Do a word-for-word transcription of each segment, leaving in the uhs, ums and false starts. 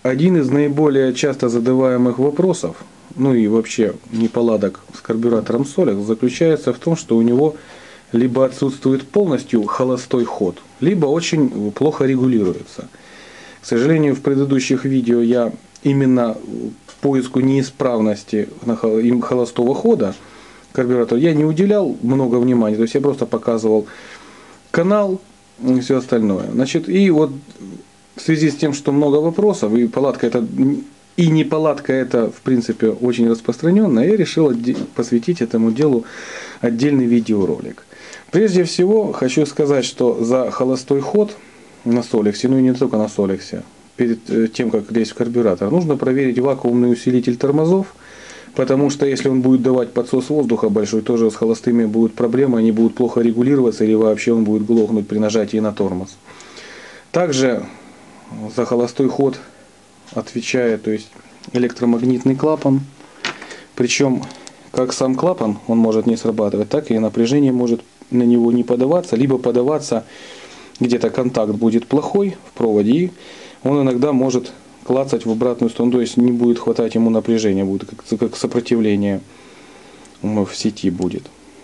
один из наиболее часто задаваемых вопросов, ну и вообще неполадок с карбюратором Solex, заключается в том, что у него либо отсутствует полностью холостой ход, либо очень плохо регулируется. К сожалению, в предыдущих видео я именно поиску неисправности им холостого хода карбюратора я не уделял много внимания, то есть я просто показывал канал и все остальное. Значит, и вот в связи с тем, что много вопросов, и палатка это, и неполадка это, в принципе, очень распространенная, я решил посвятить этому делу отдельный видеоролик. Прежде всего, хочу сказать, что за холостой ход на Solex, ну и не только на Solex, перед тем, как лезть в карбюратор, нужно проверить вакуумный усилитель тормозов, потому что если он будет давать подсос воздуха большой, тоже с холостыми будут проблемы, они будут плохо регулироваться или вообще он будет глохнуть при нажатии на тормоз. Также за холостой ход отвечает, то есть электромагнитный клапан, причем как сам клапан он может не срабатывать, так и напряжение может на него не подаваться, либо подаваться где-то контакт будет плохой в проводе, и он иногда может клацать в обратную сторону, то есть не будет хватать ему напряжения, будет как, как сопротивление в сети будет.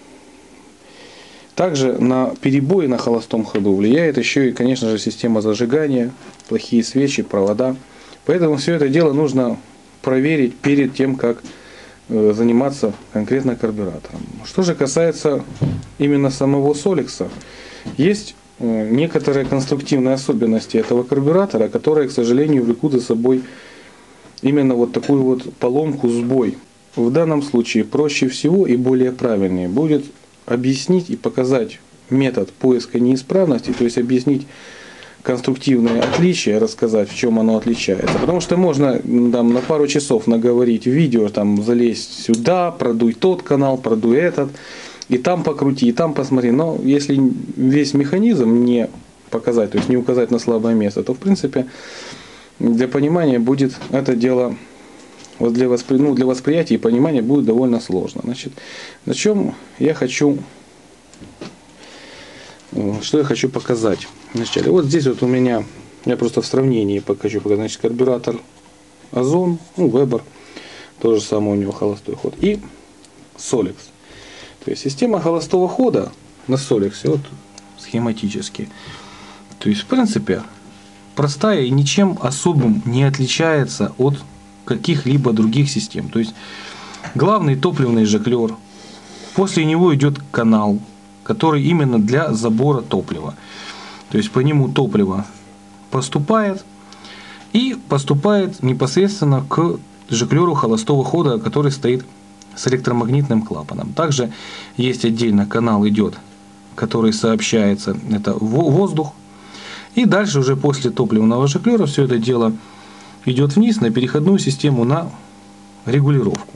Также на перебои на холостом ходу влияет еще и, конечно же, система зажигания, плохие свечи, провода. Поэтому все это дело нужно проверить перед тем, как заниматься конкретно карбюратором. Что же касается именно самого Solex, есть некоторые конструктивные особенности этого карбюратора, которые, к сожалению, влекут за собой именно вот такую вот поломку, сбой. В данном случае проще всего и более правильнее будет объяснить и показать метод поиска неисправности, то есть объяснить конструктивные отличия, рассказать, в чем оно отличается. Потому что можно там, на пару часов наговорить видео, там, залезть сюда, продуй тот канал, продуй этот, и там покрути, и там посмотри. Но если весь механизм не показать, то есть не указать на слабое место, то в принципе для понимания будет это дело, вот для, воспри... ну, для восприятия и понимания будет довольно сложно. Значит, на чем я хочу, что я хочу показать вначале. Вот здесь вот у меня, я просто в сравнении покажу, значит, карбюратор Озон, ну, Weber, то же самое у него холостой ход, и Solex. То есть система холостого хода на Solex, вот схематически, то есть в принципе простая и ничем особым не отличается от каких-либо других систем. То есть главный топливный жиклер, после него идет канал, который именно для забора топлива. То есть по нему топливо поступает и поступает непосредственно к жиклеру холостого хода, который стоит с электромагнитным клапаном. Также есть отдельно канал идет, который сообщается, это воздух. И дальше уже после топливного жиклера все это дело идет вниз на переходную систему, на регулировку.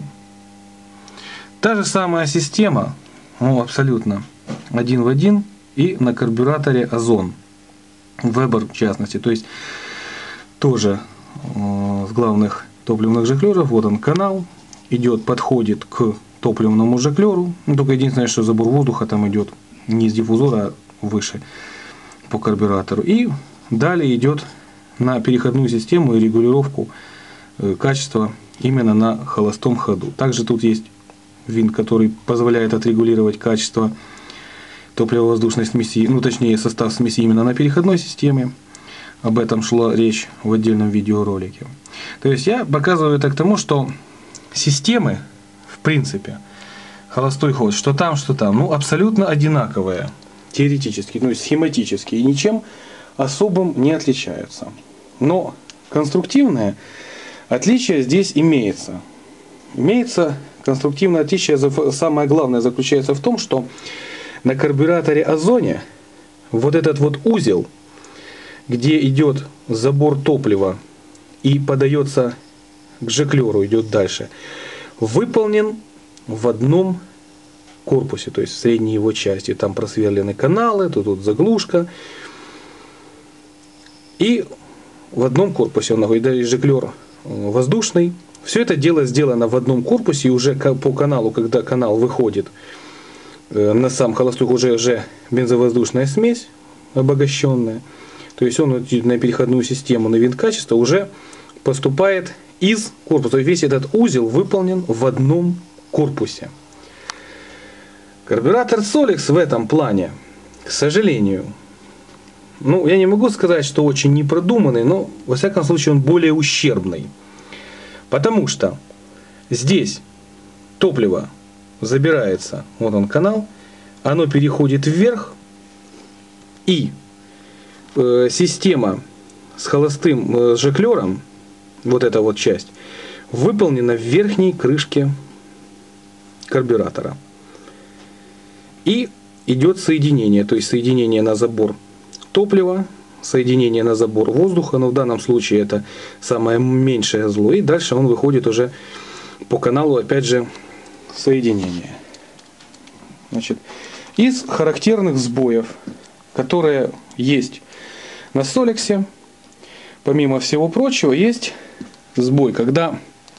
Та же самая система, ну, абсолютно один в один и на карбюраторе Озон, Weber в частности. То есть тоже э, с главных топливных жиклеров, вот он канал, идет, подходит к топливному жиклеру. Ну, только единственное, что забор воздуха там идет не из диффузора, а выше по карбюратору. И далее идет на переходную систему и регулировку качества именно на холостом ходу. Также тут есть винт, который позволяет отрегулировать качество топливо-воздушной смеси, ну точнее состав смеси именно на переходной системе. Об этом шла речь в отдельном видеоролике. То есть я показываю это к тому, что системы, в принципе, холостой ход, что там, что там, ну абсолютно одинаковые, теоретически, ну схематически, и ничем особым не отличаются. Но конструктивное отличие здесь имеется. Имеется конструктивное отличие, самое главное заключается в том, что на карбюраторе Озоне вот этот вот узел, где идет забор топлива и подается к жиклеру, идет дальше, выполнен в одном корпусе, то есть в средней его части. Там просверлены каналы, тут, тут заглушка. И в одном корпусе он находится, жиклер воздушный. Все это дело сделано в одном корпусе, и уже по каналу, когда канал выходит на сам холостой, уже, уже бензовоздушная смесь обогащенная. То есть он на переходную систему, на винт качества уже поступает из корпуса. То есть весь этот узел выполнен в одном корпусе. Карбюратор Solex в этом плане, к сожалению, ну, я не могу сказать, что очень непродуманный, но, во всяком случае, он более ущербный. Потому что здесь топливо забирается, вот он канал, оно переходит вверх, и э, система с холостым э, жиклером, вот эта вот часть, выполнена в верхней крышке карбюратора. И идет соединение, то есть соединение на забор топлива, соединение на забор воздуха, но в данном случае это самое меньшее зло, и дальше он выходит уже по каналу, опять же, соединения. Значит, из характерных сбоев, которые есть на Solex, помимо всего прочего, есть сбой, когда,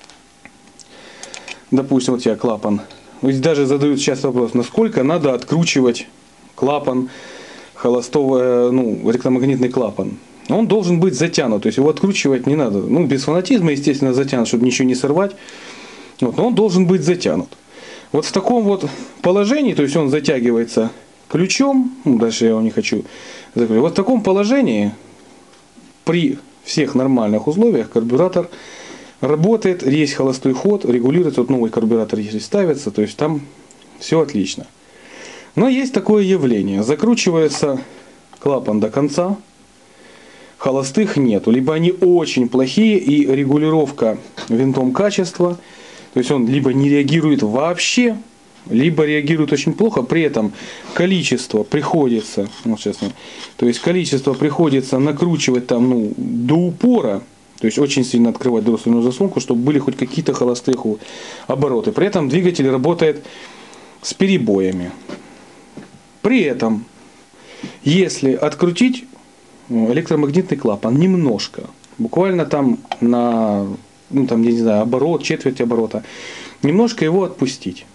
допустим, вот я клапан, даже задают часто вопрос, насколько надо откручивать клапан холостого, ну, электромагнитный клапан. Он должен быть затянут, то есть его откручивать не надо. Ну, без фанатизма, естественно, затянут, чтобы ничего не сорвать. Вот, но он должен быть затянут. Вот в таком вот положении, то есть он затягивается ключом, ну, дальше я его не хочу закрыть. Вот в таком положении при всех нормальных условиях карбюратор работает, есть холостой ход, регулируется, вот новый карбюратор если ставится, то есть там все отлично. Но есть такое явление, закручивается клапан до конца, холостых нету, либо они очень плохие и регулировка винтом качества, то есть он либо не реагирует вообще, либо реагирует очень плохо, при этом количество приходится, вот сейчас, то есть количество приходится накручивать там, ну, до упора, то есть очень сильно открывать дроссельную заслонку, чтобы были хоть какие-то холостые обороты. При этом двигатель работает с перебоями. При этом, если открутить электромагнитный клапан немножко, буквально там на, ну, там, я не знаю, оборот, четверть оборота, немножко его отпустить,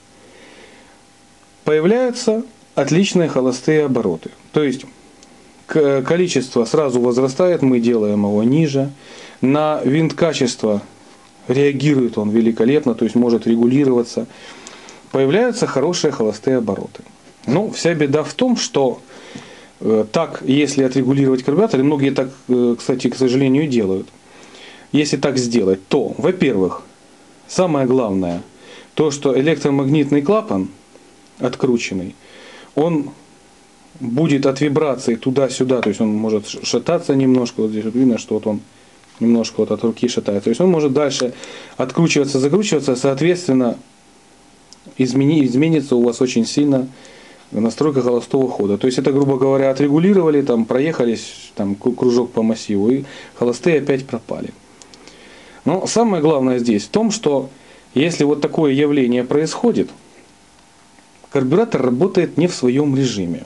появляются отличные холостые обороты. То есть количество сразу возрастает, мы делаем его ниже. На винт качества реагирует он великолепно, то есть может регулироваться. Появляются хорошие холостые обороты. Но вся беда в том, что э, так, если отрегулировать карбюратор, и многие так, э, кстати, к сожалению, делают. Если так сделать, то, во-первых, самое главное, то, что электромагнитный клапан открученный, он будет от вибрации туда-сюда, то есть он может шататься немножко, вот здесь вот видно, что вот он немножко вот от руки шатается, то есть он может дальше откручиваться, закручиваться, соответственно, измени, изменится у вас очень сильно настройка холостого хода. То есть это, грубо говоря, отрегулировали, там проехались, там кружок по массиву, и холостые опять пропали. Но самое главное здесь в том, что если вот такое явление происходит, карбюратор работает не в своем режиме.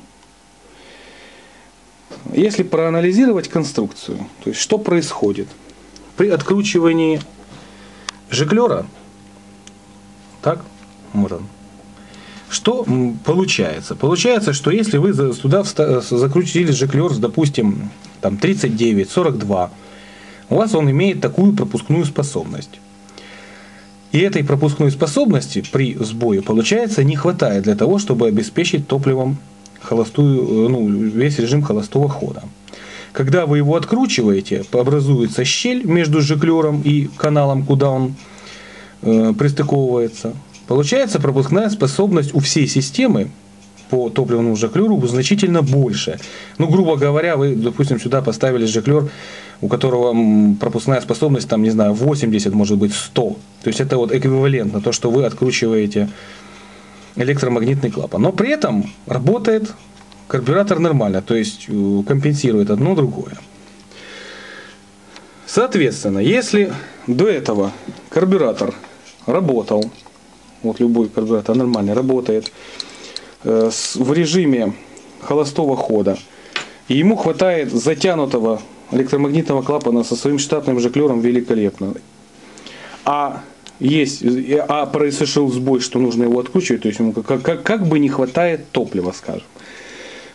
Если проанализировать конструкцию, то есть что происходит при откручивании жиклера, так, вот он, что получается? Получается, что если вы туда закрутили жиклер, допустим, там тридцать девять сорок два, у вас он имеет такую пропускную способность. И этой пропускной способности при сбое, получается, не хватает для того, чтобы обеспечить топливом холостую, ну, весь режим холостого хода. Когда вы его откручиваете, образуется щель между жиклером и каналом, куда он э, пристыковывается. Получается, пропускная способность у всей системы по топливному жиклеру значительно больше. Ну, грубо говоря, вы, допустим, сюда поставили жиклер, у которого пропускная способность, там, не знаю, восемьдесят, может быть, сто. То есть это вот эквивалентно то, что вы откручиваете электромагнитный клапан. Но при этом работает карбюратор нормально, то есть компенсирует одно другое. Соответственно, если до этого карбюратор работал, вот любой карбюратор нормально работает э, с, в режиме холостого хода, и ему хватает затянутого электромагнитного клапана со своим штатным жиклером великолепно, а есть, а произошел сбой, что нужно его откручивать, то есть ему как, как, как бы не хватает топлива, скажем.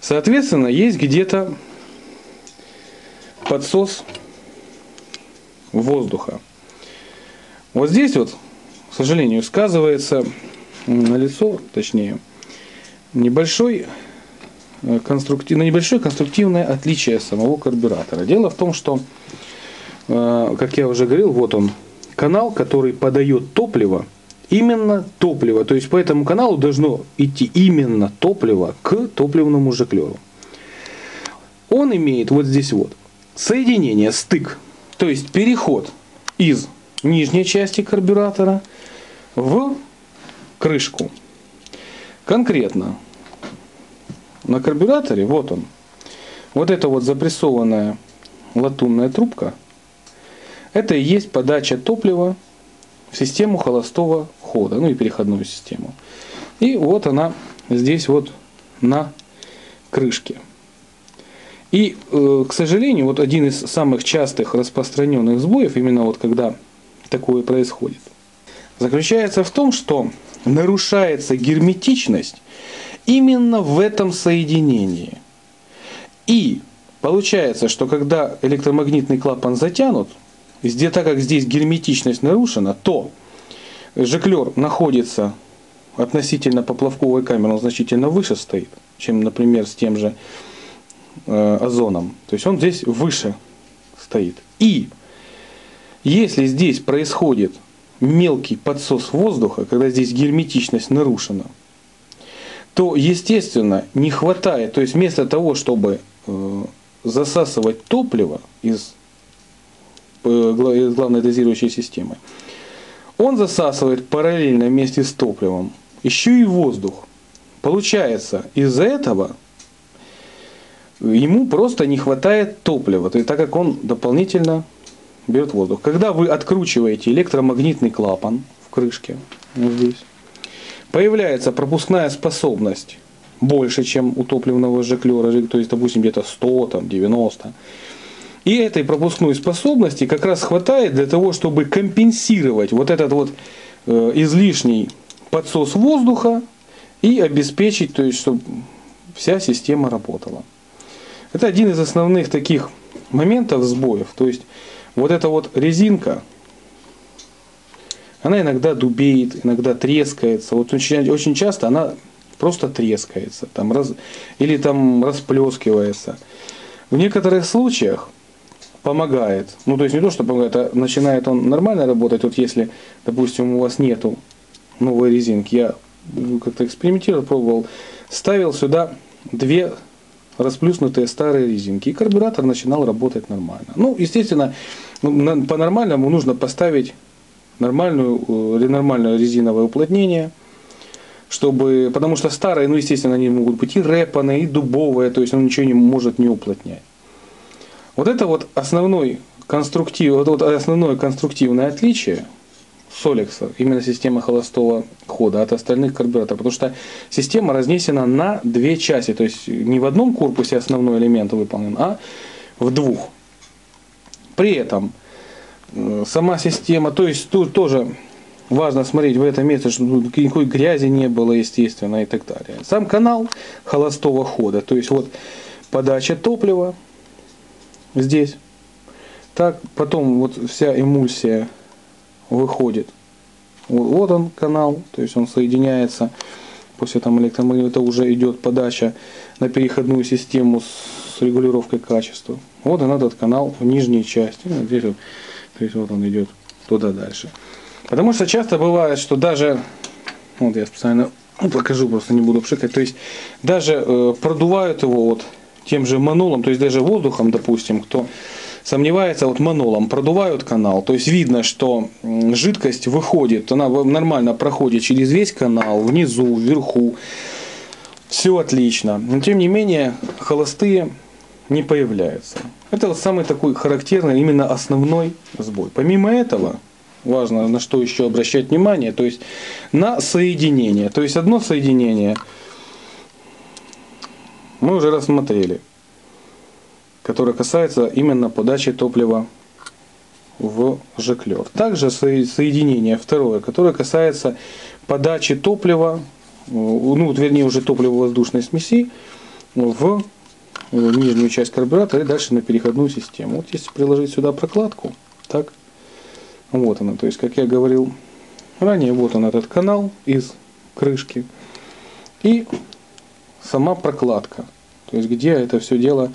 Соответственно, есть где-то подсос воздуха. Вот здесь вот, к сожалению, сказывается налицо, точнее, небольшой конструктив, небольшое конструктивное отличие самого карбюратора. Дело в том, что, как я уже говорил, вот он, канал, который подает топливо, именно топливо, то есть по этому каналу должно идти именно топливо к топливному жиклеру. Он имеет вот здесь вот соединение, стык, то есть переход из нижней части карбюратора в крышку. Конкретно на карбюраторе, вот он, вот эта вот запрессованная латунная трубка, это и есть подача топлива в систему холостого хода, ну и переходную систему. И вот она здесь вот на крышке. И, к сожалению, вот один из самых частых распространенных сбоев, именно вот когда такое происходит, заключается в том, что нарушается герметичность именно в этом соединении. И получается, что когда электромагнитный клапан затянут, где, так как здесь герметичность нарушена, то жиклер находится относительно поплавковой камеры, он значительно выше стоит, чем, например, с тем же э, озоном. То есть он здесь выше стоит. И если здесь происходит мелкий подсос воздуха, когда здесь герметичность нарушена, то, естественно, не хватает, то есть вместо того, чтобы э, засасывать топливо из, э, из главной дозирующей системы, он засасывает параллельно вместе с топливом еще и воздух. Получается, из-за этого ему просто не хватает топлива, то есть, так как он дополнительно берет воздух. Когда вы откручиваете электромагнитный клапан в крышке, вот здесь, появляется пропускная способность больше, чем у топливного жиклера, то есть, допустим, где-то сто, там, девяносто. И этой пропускной способности как раз хватает для того, чтобы компенсировать вот этот вот э, излишний подсос воздуха и обеспечить, то есть, чтобы вся система работала. Это один из основных таких моментов сбоев. То есть, вот эта вот резинка, она иногда дубеет, иногда трескается. Вот очень, очень часто она просто трескается там, раз, или там расплескивается. В некоторых случаях помогает. Ну, то есть не то, что помогает, а начинает он нормально работать. Вот если, допустим, у вас нету новой резинки, я как-то экспериментировал, пробовал, ставил сюда две расплюснутые старые резинки, и карбюратор начинал работать нормально. Ну, естественно, по-нормальному нужно поставить нормальную, нормальное резиновое уплотнение, чтобы, потому что старые, ну, естественно, они могут быть и рэпаные, и дубовые, то есть он ничего не может не уплотнять. Вот это вот основной конструктив, вот, вот основное конструктивное отличие Солекса, именно системы холостого хода, от остальных карбюраторов, потому что система разнесена на две части, то есть не в одном корпусе основной элемент выполнен, а в двух. При этом сама система, то есть тут тоже важно смотреть в этом месте, чтобы никакой грязи не было, естественно, и так далее. Сам канал холостого хода, то есть вот подача топлива здесь, так, потом вот вся эмульсия выходит. Вот он канал, то есть он соединяется, после там электромагнита уже идет подача на переходную систему с регулировкой качества. Вот он этот канал в нижней части, ну, здесь вот, то есть вот он идет туда дальше. Потому что часто бывает, что даже, вот я специально покажу, просто не буду пшикать, то есть даже э, продувают его вот тем же манолом, то есть даже воздухом, допустим, кто сомневается, вот манолом продувают канал, то есть видно, что жидкость выходит, она нормально проходит через весь канал, внизу, вверху, все отлично, но тем не менее холостые не появляются. Это вот самый такой характерный, именно основной сбой. Помимо этого, важно на что еще обращать внимание, то есть на соединение, то есть одно соединение мы уже рассмотрели, которое касается именно подачи топлива в жиклер. Также соединение второе, которое касается подачи топлива, ну, вернее уже топливо-воздушной смеси в нижнюю часть карбюратора и дальше на переходную систему. Вот если приложить сюда прокладку, так, Вот она, то есть, как я говорил ранее, вот он этот канал из крышки и сама прокладка, то есть где это все дело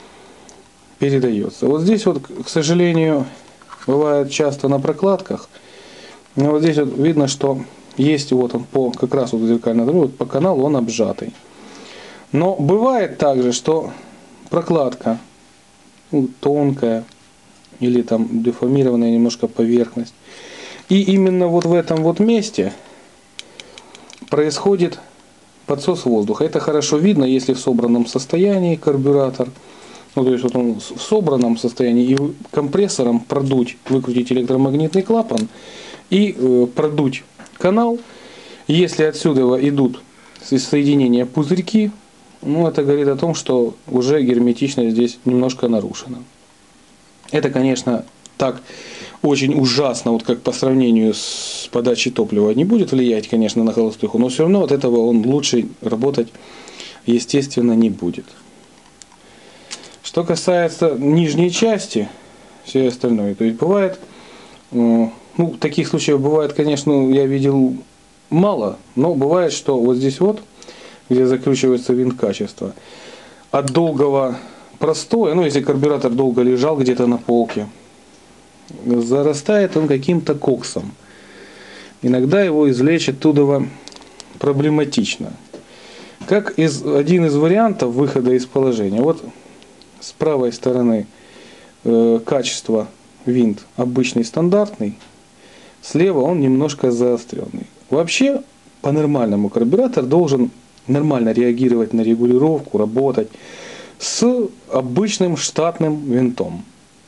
передается. Вот здесь вот, к сожалению, бывает часто на прокладках, но вот здесь вот видно, что есть вот он по как раз вот зеркальной трубе, вот по каналу он обжатый. Но бывает также, что прокладка ну, тонкая или там деформированная немножко поверхность. И именно вот в этом вот месте происходит подсос воздуха. Это хорошо видно, если в собранном состоянии карбюратор. Ну, то есть вот он в собранном состоянии, и компрессором продуть, выкрутить электромагнитный клапан и э, продуть канал. Если отсюда идут из соединения пузырьки, ну, это говорит о том, что уже герметичность здесь немножко нарушена. Это, конечно, так очень ужасно, вот как по сравнению с подачей топлива, не будет влиять, конечно, на холостую, но все равно от этого он лучше работать, естественно, не будет. Что касается нижней части, все остальное, то есть бывает, ну, таких случаев бывает, конечно, я видел мало, но бывает, что вот здесь вот, где закручивается винт качества, от долгого простоя, ну если карбюратор долго лежал где-то на полке, зарастает он каким-то коксом. Иногда его извлечь оттуда проблематично. Как из, один из вариантов выхода из положения. Вот с правой стороны э, качество винт обычный стандартный, слева он немножко заостренный. Вообще по-нормальному карбюратор должен нормально реагировать на регулировку, работать с обычным штатным винтом.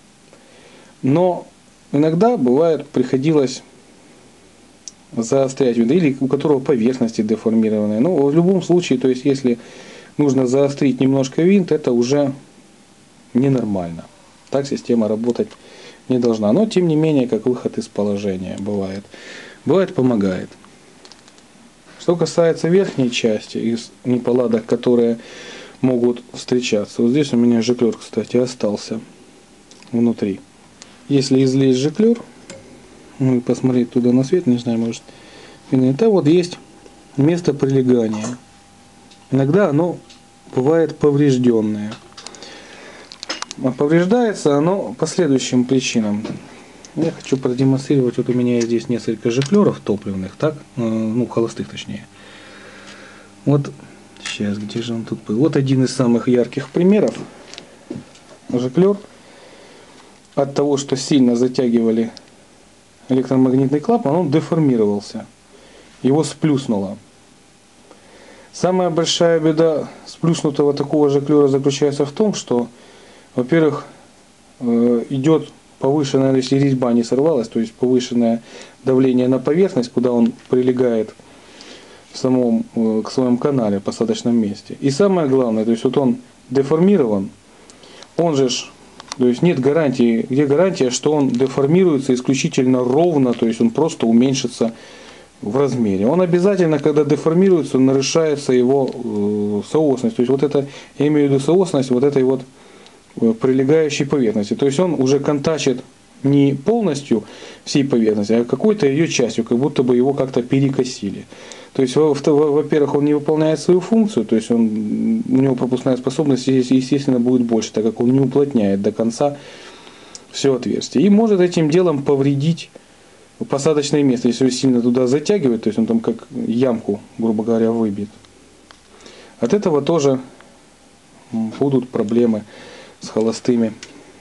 Но иногда бывает приходилось заострять винт, или у которого поверхности деформированные. Но в любом случае, то есть если нужно заострить немножко винт, это уже ненормально. Так система работать не должна. Но тем не менее, как выход из положения бывает. Бывает помогает. Что касается верхней части, из неполадок, которые могут встречаться. Вот здесь у меня жиклер, кстати, остался внутри. Если излезть жиклер, ну и посмотреть туда на свет, не знаю, может, это вот есть место прилегания. Иногда оно бывает поврежденное. А повреждается оно по следующим причинам. Я хочу продемонстрировать, вот у меня здесь несколько жиклеров топливных, так, ну холостых точнее. Вот, сейчас, где же он тут был? Вот один из самых ярких примеров. Жиклер от того, что сильно затягивали электромагнитный клапан, он деформировался. Его сплюснуло. Самая большая беда сплюснутого такого жиклера заключается в том, что, во-первых, идет повышенная, если резьба не сорвалась, то есть повышенное давление на поверхность, куда он прилегает в самом, к своему канале, посадочном месте. И самое главное, то есть вот он деформирован, он же, то есть нет гарантии, где гарантия, что он деформируется исключительно ровно, то есть он просто уменьшится в размере. Он обязательно, когда деформируется, нарушается его э, соосность. То есть вот это, я имею в виду соосность вот этой вот прилегающей поверхности. То есть он уже контачит не полностью всей поверхности, а какой-то ее частью, как будто бы его как-то перекосили. То есть, во-первых, он не выполняет свою функцию, то есть он, у него пропускная способность, естественно, будет больше, так как он не уплотняет до конца все отверстие. И может этим делом повредить посадочное место, если сильно туда затягивает, то есть он там как ямку, грубо говоря, выбьет. От этого тоже будут проблемы с холостыми.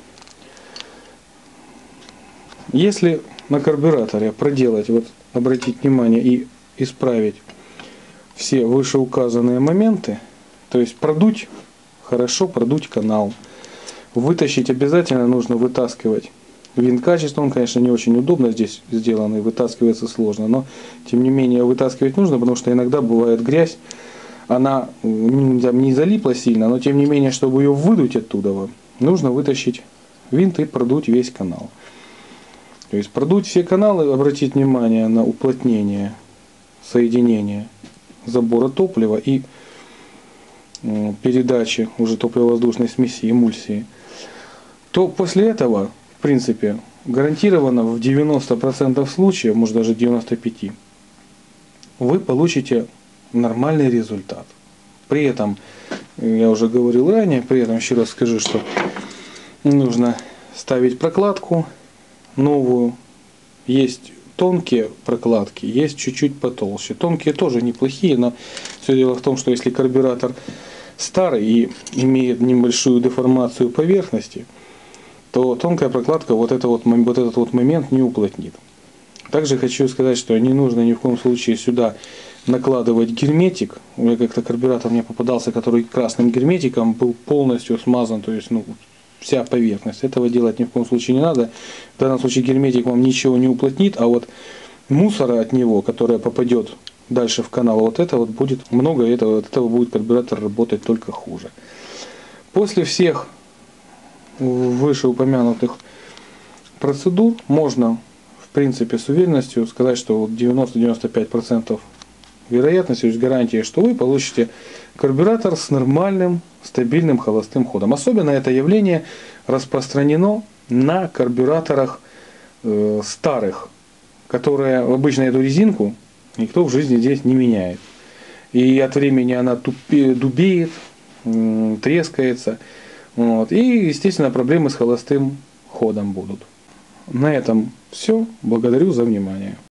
Если на карбюраторе проделать, вот обратить внимание и исправить все вышеуказанные моменты, то есть продуть, хорошо продуть канал, вытащить обязательно нужно вытаскивать винт качества, он, конечно, не очень удобно здесь сделан и вытаскивается сложно, но тем не менее вытаскивать нужно, потому что иногда бывает грязь, она не залипла сильно, но тем не менее, чтобы ее выдуть оттуда, нужно вытащить винт и продуть весь канал. То есть продуть все каналы, обратить внимание на уплотнение соединения забора топлива и передачи уже топливо-воздушной смеси, эмульсии, то после этого, в принципе, гарантированно в девяноста процентах случаев, может даже девяноста пяти процентов, вы получите нормальный результат. При этом, я уже говорил ранее, при этом еще раз скажу, что нужно ставить прокладку новую. Есть тонкие прокладки, есть чуть-чуть потолще. Тонкие тоже неплохие, но все дело в том, что если карбюратор старый и имеет небольшую деформацию поверхности, то тонкая прокладка вот, это вот, вот этот вот момент не уплотнит. Также хочу сказать, что не нужно ни в коем случае сюда накладывать герметик. У меня как-то карбюратор мне попадался, который красным герметиком был полностью смазан, то есть ну, вся поверхность. Этого делать ни в коем случае не надо. В данном случае герметик вам ничего не уплотнит, а вот мусора от него, которое попадет дальше в канал, вот это вот будет много, и этого, от этого будет карбюратор работать только хуже. После всех вышеупомянутых процедур можно в принципе с уверенностью сказать, что девяносто-девяносто пять процентов вероятности, то есть гарантия, что вы получите карбюратор с нормальным стабильным холостым ходом. Особенно это явление распространено на карбюраторах э, старых, которые обычно эту резинку никто в жизни здесь не меняет. И от времени она тупе, дубеет, э, трескается. Вот. И, естественно, проблемы с холостым ходом будут. На этом все. Благодарю за внимание.